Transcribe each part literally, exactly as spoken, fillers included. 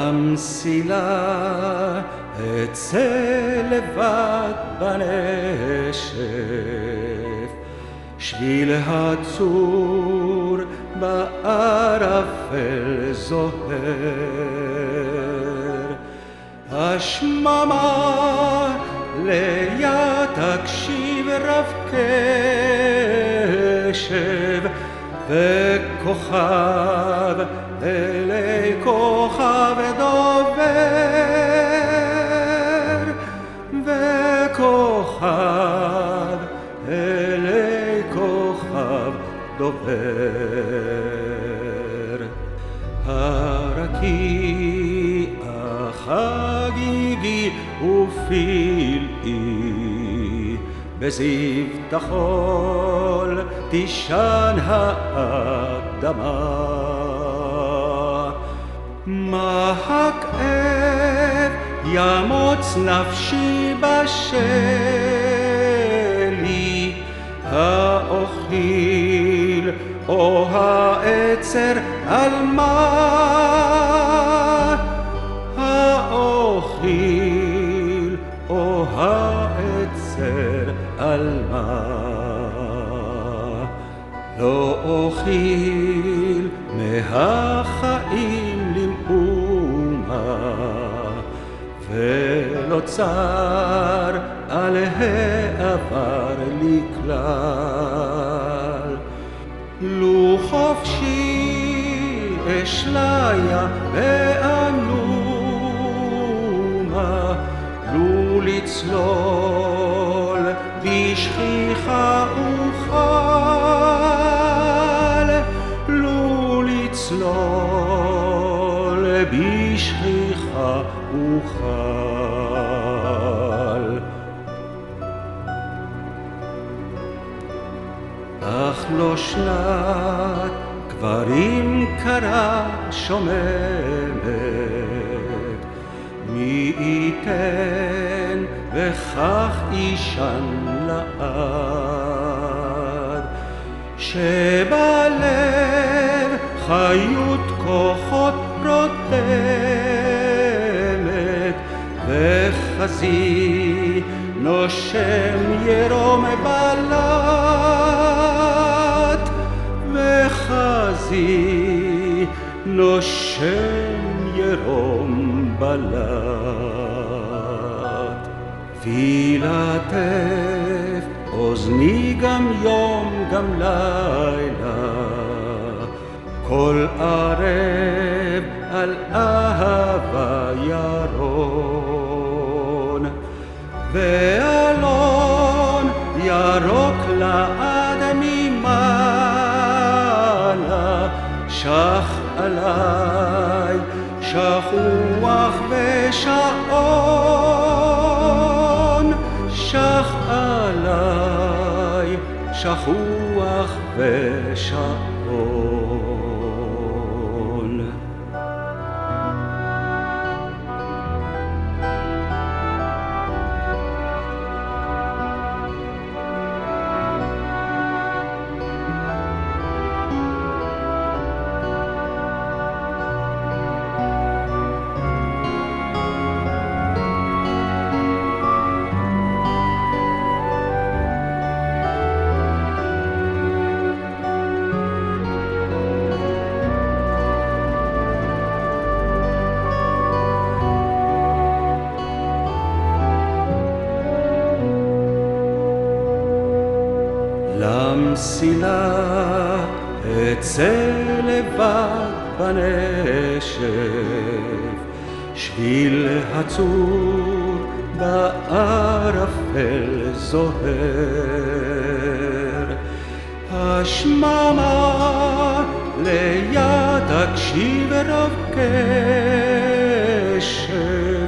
למסילה אצא לבד בנשף, שביל הצור בערפל זוהר. השממה ליד תקשיב רב קשב, וכוכב אלי כוכב דובר, וכוכב אלי כוכב דובר. הרקיע חגיגי ופלאי, בזיו תחול תישן האדמה. מה הכאב ימוץ נפשי בשלי, האוכיל או העצר על מה? האוכיל או העצר על מה? לא אוכיל מהחיים למאומה, ולא צר על העבר לי כלל. לו חופשי אשליה ואנומה, לו לצלול בשכיחה אוכל, לו לצלול בשכיחה אוכל. אך לא שנת גברים קרה שוממת, מי ייתן וכך אישן לעד, שבלב חיות כוחות רותמת, וחזי נושם ירום בלט, וחזי נושם ירום בלט. וילטף אוזני גם יום גם לילה, כל ערב על אהבה ירון, ואלון ירוק לעד ממעלה, שח עליי שכוח ושעון, שח עליי שכוח ושעון. למסילה אצא לבד בנשף, שביל הצור בערפל זוהר. השממה ליד תקשיב רב קשב,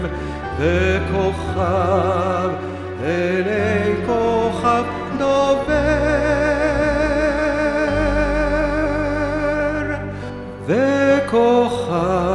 וכוכב אלי כוכב דובר, וכוכב